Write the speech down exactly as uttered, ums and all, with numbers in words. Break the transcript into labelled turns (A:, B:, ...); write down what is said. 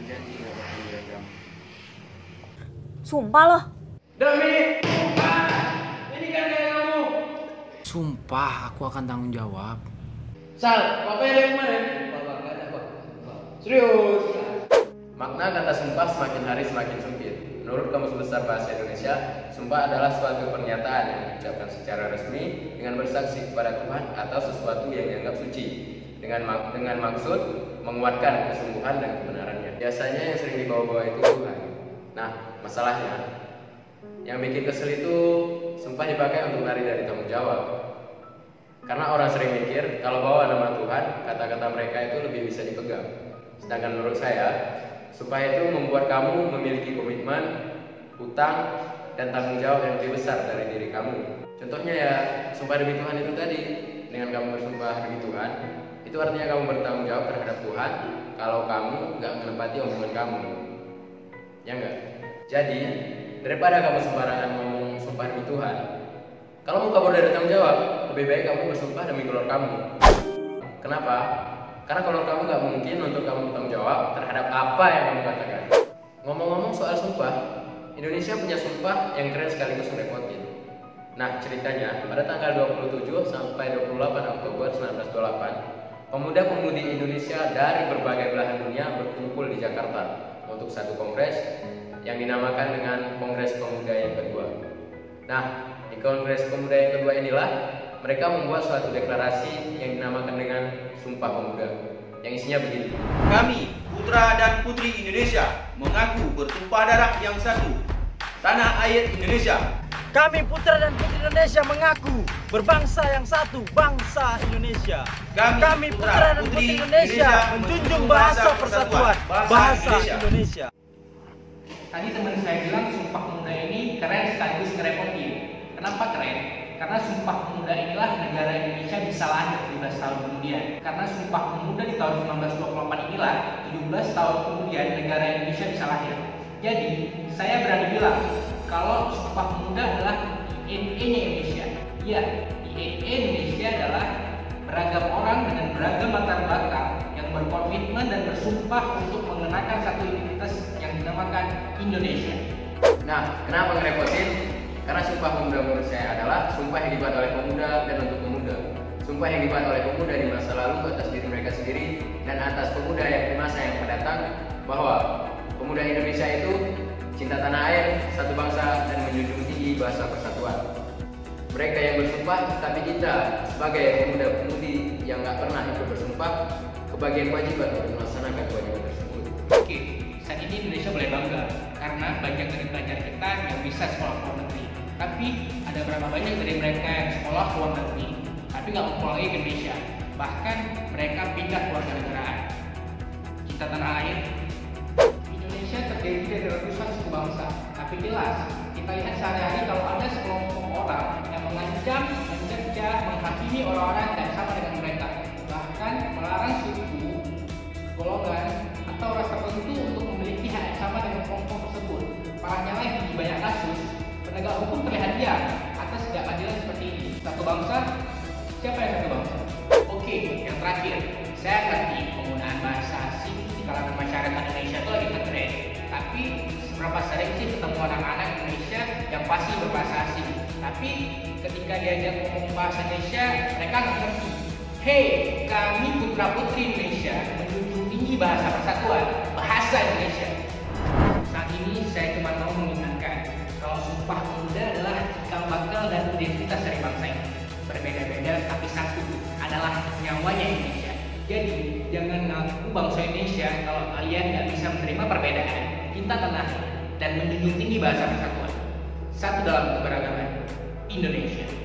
A: Janji nggak bakal ninggalin kamu.
B: Sumpah loh.
A: Demi sumpah, ini kan kayak kamu.
C: Sumpah, aku akan tanggung jawab.
A: Sal, apa yang dari kemarin? Bapak nggak ada pak. Serius. Makna kata sumpah semakin hari semakin sempit. Menurut Kamus Besar Bahasa Indonesia, sumpah adalah suatu pernyataan yang diucapkan secara resmi dengan bersaksi kepada Tuhan atau sesuatu yang dianggap suci dengan mak dengan maksud menguatkan kesungguhan dan kebenarannya. Biasanya yang sering dibawa-bawa itu Tuhan. Nah, masalahnya yang bikin kesel itu sumpah dipakai untuk lari dari tanggung jawab. Karena orang sering mikir kalau bawa nama Tuhan, kata-kata mereka itu lebih bisa dipegang. Sedangkan menurut saya, sumpah itu membuat kamu memiliki komitmen, hutang, dan tanggung jawab yang lebih besar dari diri kamu. Contohnya ya, sumpah demi Tuhan itu tadi. Dengan kamu bersumpah demi Tuhan, itu artinya kamu bertanggung jawab terhadap Tuhan kalau kamu nggak menepati omongan kamu. Ya enggak? Jadi, daripada kamu sembarangan ngomong sumpah demi Tuhan, kalau mau kabur dari tanggung jawab, lebih baik kamu bersumpah demi keluar kamu. Kenapa? Karena keluar kamu nggak mungkin untuk kamu bertanggung jawab terhadap apa yang kamu katakan. Ngomong-ngomong soal sumpah, Indonesia punya sumpah yang keren sekaligus merepotin. Nah, ceritanya pada tanggal dua puluh tujuh sampai dua puluh delapan Oktober seribu sembilan ratus dua puluh delapan, pemuda-pemudi Indonesia dari berbagai belahan dunia berkumpul di Jakarta untuk satu kongres yang dinamakan dengan Kongres Pemuda yang kedua. Nah, di Kongres Pemuda yang kedua inilah mereka membuat suatu deklarasi yang dinamakan dengan Sumpah Pemuda, yang isinya begini.
D: Kami, putra dan putri Indonesia, mengaku bertumpah darah yang satu, tanah air Indonesia.
E: Kami putra dan putri Indonesia mengaku berbangsa yang satu, bangsa Indonesia.
D: Kami,
E: Kami putra dan putri Indonesia menjunjung bahasa persatuan, bahasa Indonesia.
F: Tadi teman saya bilang Sumpah Pemuda ini keren sekaligus ngerepotin. Kenapa keren? Karena Sumpah Pemuda inilah negara Indonesia bisa lahir tujuh belas tahun kemudian. Karena Sumpah Pemuda di tahun seribu sembilan ratus dua puluh delapan inilah tujuh belas tahun kemudian negara Indonesia bisa lahir. Jadi, saya berani bilang kalau Sumpah Pemuda adalah D N A-nya Indonesia. Iya, D N A Indonesia adalah beragam orang dengan beragam latar belakang yang berkomitmen dan bersumpah untuk mengenakan satu identitas yang dinamakan Indonesia.
A: Nah, kenapa ngerepotin? Karena Sumpah Pemuda menurut saya adalah sumpah yang dibuat oleh pemuda dan untuk pemuda. Sumpah yang dibuat oleh pemuda di masa lalu atas diri mereka sendiri dan atas pemuda yang di masa yang mendatang, bahwa pemuda Indonesia itu cinta tanah air, satu bangsa, dan menjunjung tinggi bahasa persatuan. Mereka yang bersumpah, tapi kita sebagai pemuda-pemudi yang nggak pernah ikut bersumpah, kebagian kewajiban untuk melaksanakan kewajiban tersebut.
F: Oke, saat ini Indonesia boleh bangga karena banyak dari pelajar kita yang bisa sekolah luar negeri. Tapi ada berapa banyak dari mereka yang sekolah luar negeri tapi nggak mau pulang lagi ke Indonesia. Bahkan mereka pindah keluarga negaraan. Cinta tanah air. Indonesia terdiri dari ratusan suku bangsa. Tapi jelas kita lihat sehari-hari kalau ada sekelompok orang yang mengancam, mencerca, menghakimi orang-orang yang sama dengan mereka, bahkan melarang suku, golongan, atau ras tertentu untuk memiliki hak yang sama dengan kelompok tersebut. Parahnya lagi, di banyak kasus penegak hukum terlihat diam atas ketidakadilan seperti ini. Satu bangsa, siapa yang satu bangsa? Oke, yang terakhir, saya ngerti penggunaan bahasa asing di kalangan masyarakat Indonesia itu lagi ngetren. Tapi seberapa sering sih ketemu anak-anak Indonesia yang pasti berbahasa asing? Tapi ketika diajak ngomong bahasa Indonesia, mereka nggak ngerti. Hei, kami putra putri Indonesia menjunjung tinggi bahasa persatuan, bahasa Indonesia. Saat ini saya cuma mau mengingatkan kalau Sumpah Pemuda adalah cikal bakal dan identitas dari bangsa ini. Berbeda-beda tapi satu adalah nyawanya Indonesia. Jadi jangan ngaku bangsa Indonesia kalau kalian nggak bisa menerima perbedaan, cinta tanah dan menjunjung tinggi bahasa persatuan. Satu dalam keberagaman, Indonesia.